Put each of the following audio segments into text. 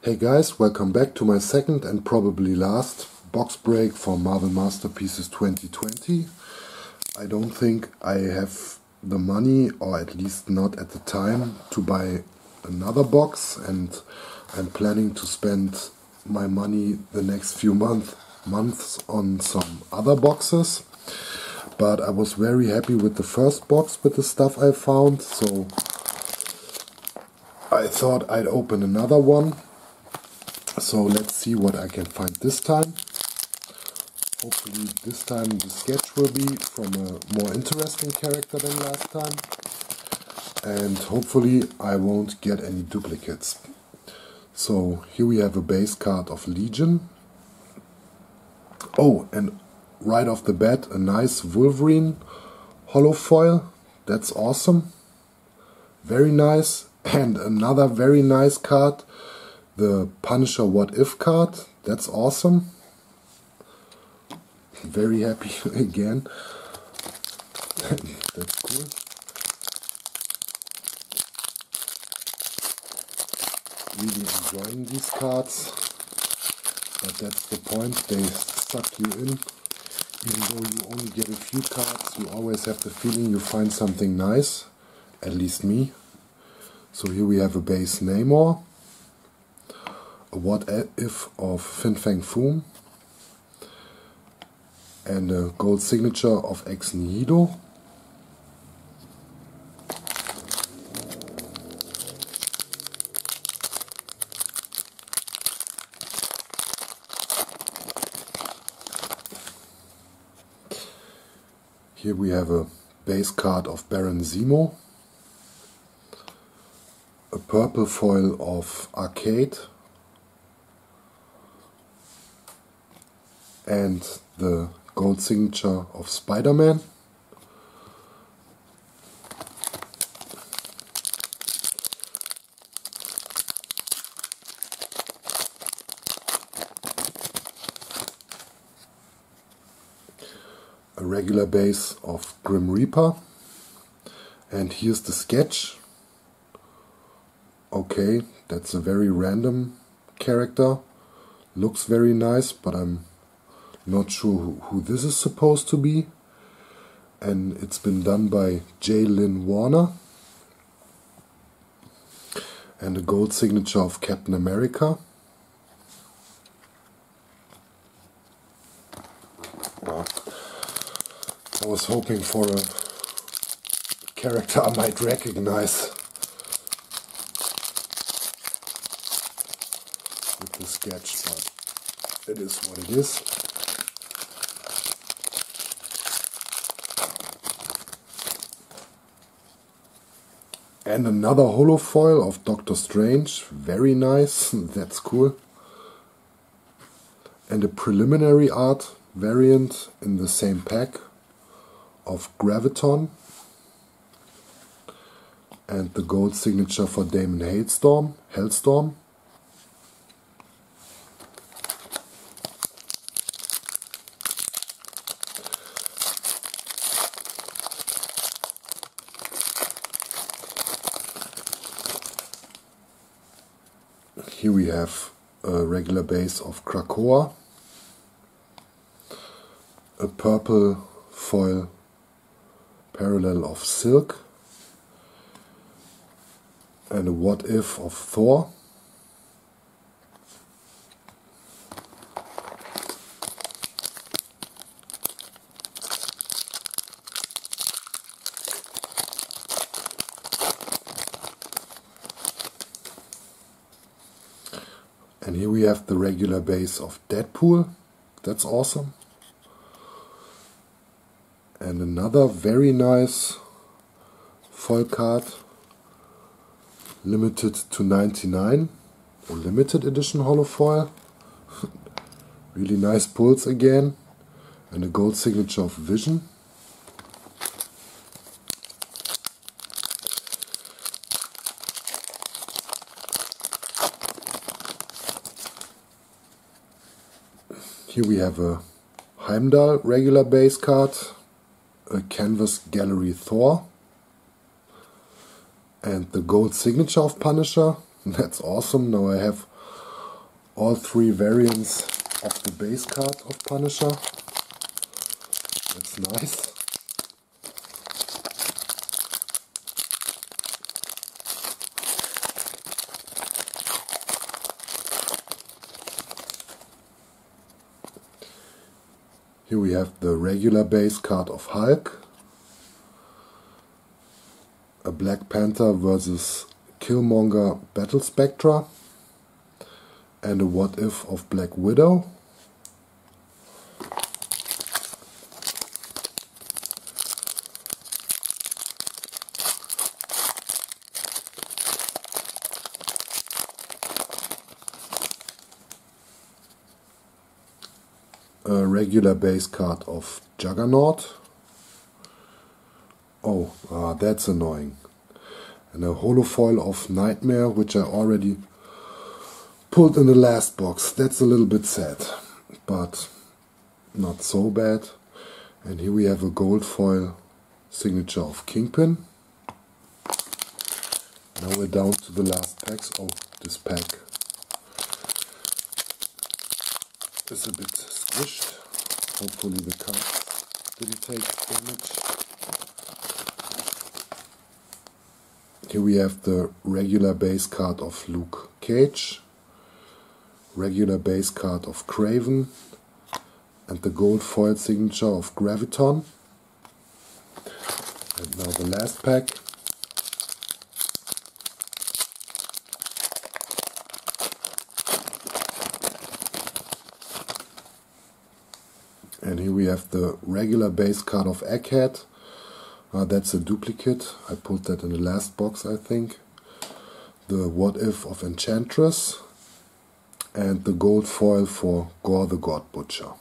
Hey guys, welcome back to my second and probably last box break for Marvel Masterpieces 2020. I don't think I have the money, or at least not at the time, to buy another box, and I'm planning to spend my money the next few months on some other boxes. But I was very happy with the first box with the stuff I found, so I thought I'd open another one. So let's see what I can find this time. Hopefully this time the sketch will be from a more interesting character than last time. And hopefully I won't get any duplicates. So here we have a base card of Legion. Oh, and right off the bat a nice Wolverine holofoil. That's awesome. Very nice. And another very nice card. The Punisher What If card, that's awesome. Very happy again. That's cool. Really enjoying these cards. But that's the point, they suck you in. Even though you only get a few cards, you always have the feeling you find something nice. At least me. So here we have a base Namor. A What If of Fin Fang Foom, and a gold signature of Ex Nihilo. Here we have a base card of Baron Zemo, a purple foil of Arcade, and the gold signature of Spider-Man. A regular base of Grim Reaper. And here's the sketch. Okay, that's a very random character. Looks very nice, but I'm not sure who this is supposed to be. And it's been done by J. Lynn Warner. And a gold signature of Captain America. Wow. I was hoping for a character I might recognize with the sketch, but it is what it is. And another holofoil of Doctor Strange, very nice, that's cool. And a preliminary art variant in the same pack of Graviton. And the gold signature for Damon Hellstorm. Here we have a regular base of Krakoa, a purple foil parallel of Silk, and a What If of Thor. And here we have the regular base of Deadpool. That's awesome. And another very nice foil card. Limited to 99. A limited edition holofoil. Really nice pulls again. And a gold signature of Vision. Here we have a Heimdall regular base card, a Canvas Gallery Thor, and the gold signature of Punisher. That's awesome. Now I have all three variants of the base card of Punisher. That's nice. Here we have the regular base card of Hulk, a Black Panther versus Killmonger Battle Spectra, and a What If of Black Widow. A regular base card of Juggernaut. Oh, that's annoying. And a holofoil of Nightmare, which I already pulled in the last box. That's a little bit sad, but not so bad. And here we have a gold foil signature of Kingpin. Now we're down to the last packs. Oh, this pack is a bit squished. Hopefully the cards didn't take damage. Here we have the regular base card of Luke Cage, regular base card of Kraven, and the gold foil signature of Graviton. And now the last pack. And here we have the regular base card of Egghead. That's a duplicate. I pulled that in the last box, I think. The What If of Enchantress. And the gold foil for Gore the God Butcher.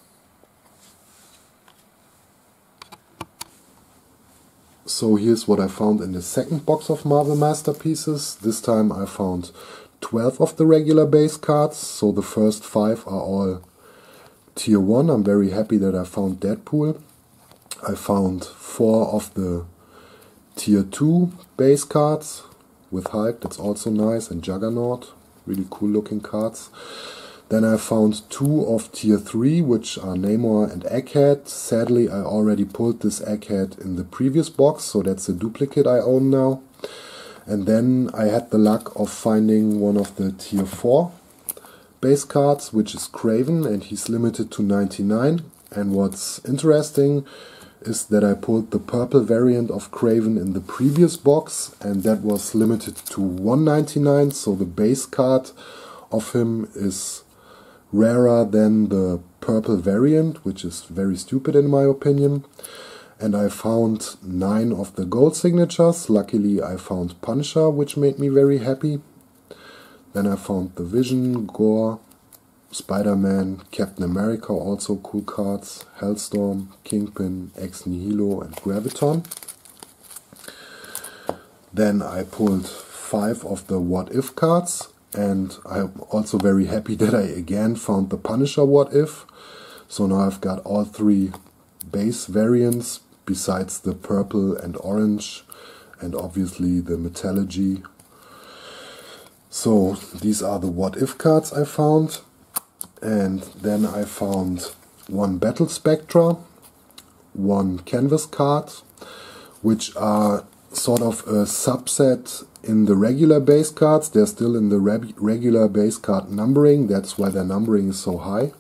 So here's what I found in the second box of Marvel Masterpieces. This time I found 12 of the regular base cards. So the first 5 are all Tier 1. I'm very happy that I found Deadpool. I found 4 of the Tier 2 base cards with Hulk, that's also nice, and Juggernaut, really cool looking cards. Then I found 2 of Tier 3, which are Namor and Egghead. Sadly, I already pulled this Egghead in the previous box, so that's a duplicate I own now. And then I had the luck of finding one of the Tier 4 base cards, which is Kraven, and he's limited to 99. And what's interesting is that I pulled the purple variant of Kraven in the previous box, and that was limited to 199, so the base card of him is rarer than the purple variant, which is very stupid in my opinion. And I found 9 of the gold signatures. Luckily I found Punisher, which made me very happy. Then I found the Vision, Gore, Spider-Man, Captain America, also cool cards, Hellstorm, Kingpin, Ex Nihilo and Graviton. Then I pulled 5 of the What If cards, and I'm also very happy that I again found the Punisher What If. So now I've got all 3 base variants besides the purple and orange and obviously the Metallurgy. So these are the What If cards I found. And then I found 1 Battle Spectra, 1 Canvas card, which are sort of a subset in the regular base cards. They're still in the regular base card numbering, that's why their numbering is so high.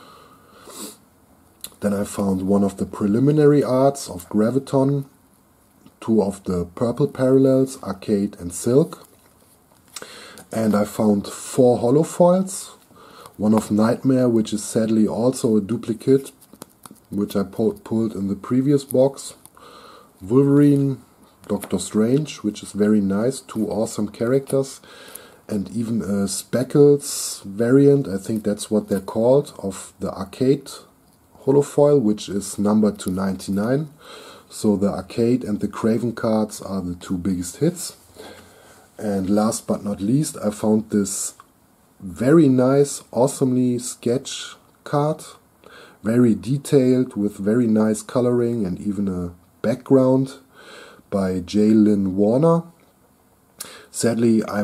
Then I found 1 of the preliminary arts of Graviton, 2 of the purple parallels, Arcade and Silk. And I found 4 holofoils. 1 of Nightmare, which is sadly also a duplicate, which I pulled in the previous box. Wolverine, Doctor Strange, which is very nice, 2 awesome characters. And even a Speckles variant, I think that's what they're called, of the Arcade holofoil, which is numbered to 99. So the Arcade and the Kraven cards are the 2 biggest hits. And last but not least, I found this very nice, awesomely sketch card, very detailed with very nice coloring and even a background by J. Lynn Warner. Sadly, I'm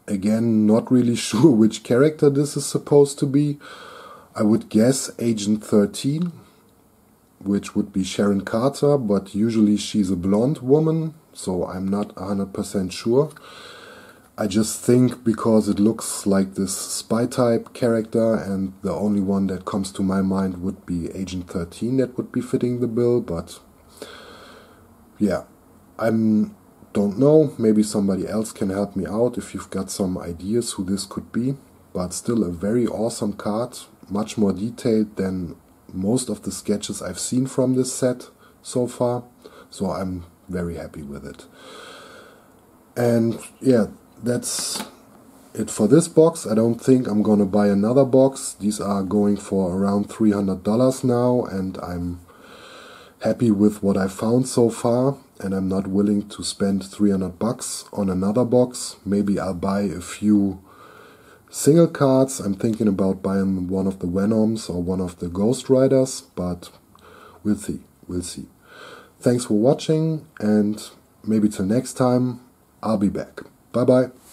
Again, not really sure which character this is supposed to be. I would guess Agent 13, which would be Sharon Carter, but usually she's a blonde woman, so I'm not 100% sure. I just think because it looks like this spy type character, and the only one that comes to my mind would be Agent 13 that would be fitting the bill, but yeah, don't know, maybe somebody else can help me out if you've got some ideas who this could be, but still a very awesome card, much more detailed than most of the sketches I've seen from this set so far, so I'm very happy with it. And yeah, that's it for this box. I don't think I'm gonna buy another box. These are going for around $300 now, and I'm happy with what I found so far, and I'm not willing to spend 300 bucks on another box. Maybe I'll buy a few single cards. I'm thinking about buying one of the Venoms or one of the Ghost Riders, but we'll see. Thanks for watching, and maybe till next time, I'll be back. Bye bye.